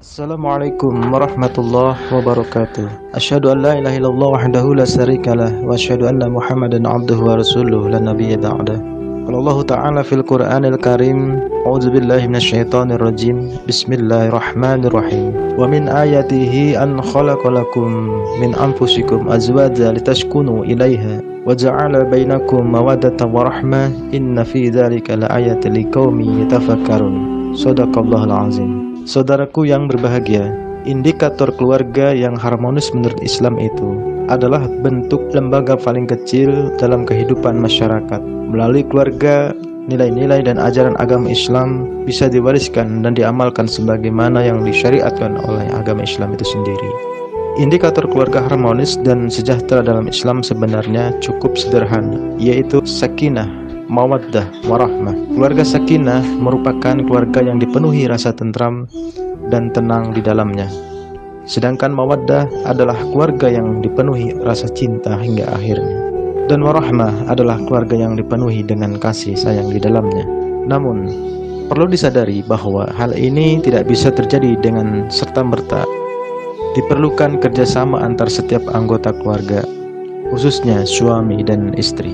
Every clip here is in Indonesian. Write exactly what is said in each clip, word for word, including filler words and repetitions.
Assalamualaikum warahmatullahi wabarakatuh. Asyhadu an la ilaha illallah wahdahu la syarikalah wa asyhadu anna Muhammadan abduhu wa rasuluhu la nabiyya ba'dah. Qala Allah Ta'ala fil Qur'anil Karim, a'udzu billahi minasyaitonir rajim. Bismillahirrahmanirrahim. Wa min ayatihi an khalaqalakum min anfusikum azwaja litaskunu ilaiha wa ja'ala bainakum mawaddatan wa rahmah inna fi dzalika laayatin liqaumin yatafakkarun. Shadaqallahul azim. Saudaraku yang berbahagia, indikator keluarga yang harmonis menurut Islam itu adalah bentuk lembaga paling kecil dalam kehidupan masyarakat. Melalui keluarga, nilai-nilai dan ajaran agama Islam bisa diwariskan dan diamalkan sebagaimana yang disyariatkan oleh agama Islam itu sendiri. Indikator keluarga harmonis dan sejahtera dalam Islam sebenarnya cukup sederhana, yaitu sakinah, mawaddah, warahmah. Keluarga sakinah merupakan keluarga yang dipenuhi rasa tentram dan tenang di dalamnya. Sedangkan mawaddah adalah keluarga yang dipenuhi rasa cinta hingga akhirnya. Dan warahmah adalah keluarga yang dipenuhi dengan kasih sayang di dalamnya. Namun, perlu disadari bahwa hal ini tidak bisa terjadi dengan serta-merta. Diperlukan kerjasama antar setiap anggota keluarga, khususnya suami dan istri.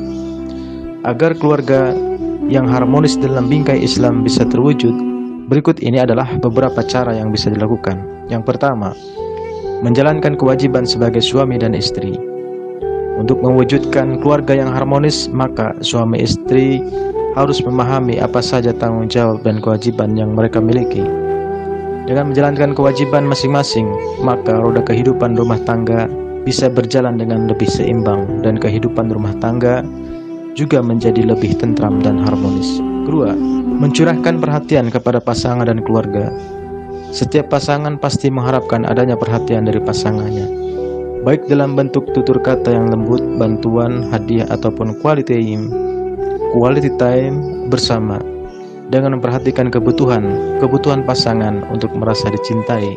Agar keluarga yang harmonis dalam bingkai Islam bisa terwujud, berikut ini adalah beberapa cara yang bisa dilakukan. Yang pertama, menjalankan kewajiban sebagai suami dan istri. Untuk mewujudkan keluarga yang harmonis, maka suami istri harus memahami apa saja tanggung jawab dan kewajiban yang mereka miliki. Dengan menjalankan kewajiban masing-masing, maka roda kehidupan rumah tangga bisa berjalan dengan lebih seimbang dan kehidupan rumah tangga juga menjadi lebih tentram dan harmonis. Kedua, mencurahkan perhatian kepada pasangan dan keluarga. Setiap pasangan pasti mengharapkan adanya perhatian dari pasangannya, baik dalam bentuk tutur kata yang lembut, bantuan, hadiah, ataupun quality time, quality time bersama. Dengan memperhatikan kebutuhan, kebutuhan pasangan untuk merasa dicintai,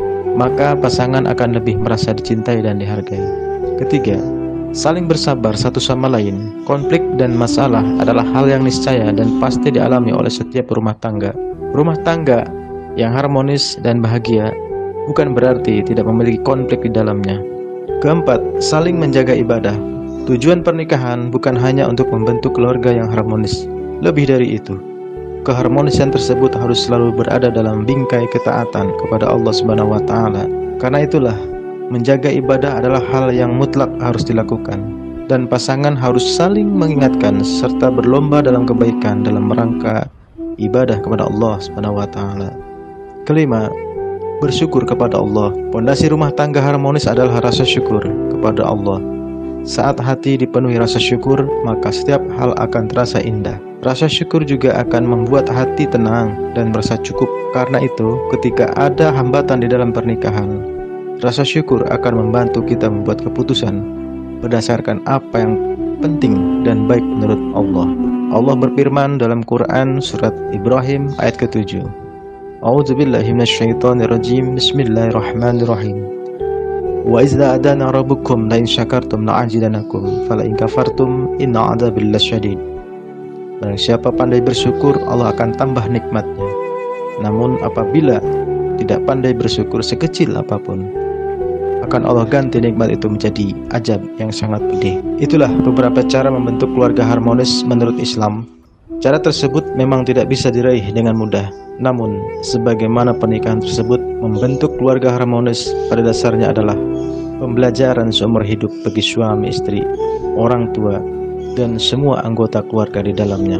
maka pasangan akan lebih merasa dicintai dan dihargai. Ketiga, saling bersabar satu sama lain. Konflik dan masalah adalah hal yang niscaya dan pasti dialami oleh setiap rumah tangga. Rumah tangga yang harmonis dan bahagia bukan berarti tidak memiliki konflik di dalamnya. Keempat, saling menjaga ibadah. Tujuan pernikahan bukan hanya untuk membentuk keluarga yang harmonis. Lebih dari itu, keharmonisan tersebut harus selalu berada dalam bingkai ketaatan kepada Allah Subhanahu wa taala. Karena itulah, menjaga ibadah adalah hal yang mutlak harus dilakukan, dan pasangan harus saling mengingatkan serta berlomba dalam kebaikan dalam rangka ibadah kepada Allah Subhanahu wa taala. Kelima, bersyukur kepada Allah. Pondasi rumah tangga harmonis adalah rasa syukur kepada Allah. Saat hati dipenuhi rasa syukur, maka setiap hal akan terasa indah. Rasa syukur juga akan membuat hati tenang dan merasa cukup. Karena itu, ketika ada hambatan di dalam pernikahan, rasa syukur akan membantu kita membuat keputusan berdasarkan apa yang penting dan baik menurut Allah. Allah berfirman dalam Quran surat Ibrahim ayat ketujuh. A'udzu billahi minasyaitonir rajim. Bismillahirrahmanirrahim. Wa idza adana rabbukum la in syakartum la'azidanakum fala in kafartum inna 'adzabi lasyadid. Barang siapa pandai bersyukur, Allah akan tambah nikmatnya. Namun apabila tidak pandai bersyukur sekecil apapun, akan Allah ganti nikmat itu menjadi azab yang sangat pedih. Itulah beberapa cara membentuk keluarga harmonis menurut Islam. Cara tersebut memang tidak bisa diraih dengan mudah. Namun, sebagaimana pernikahan tersebut membentuk keluarga harmonis, pada dasarnya adalah pembelajaran seumur hidup bagi suami istri, orang tua, dan semua anggota keluarga di dalamnya.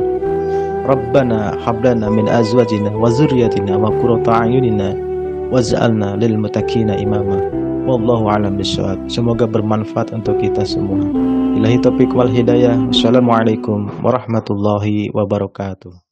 Rabbana hablana min azwajina wa dzurriyyatina wa qurrata a'yunina waj'alna lil muttaqina imama. Wallahu a'lam bishawab. Semoga bermanfaat untuk kita semua. Ilahi taufiq wal hidayah. Wassalamualaikum warahmatullahi wabarakatuh.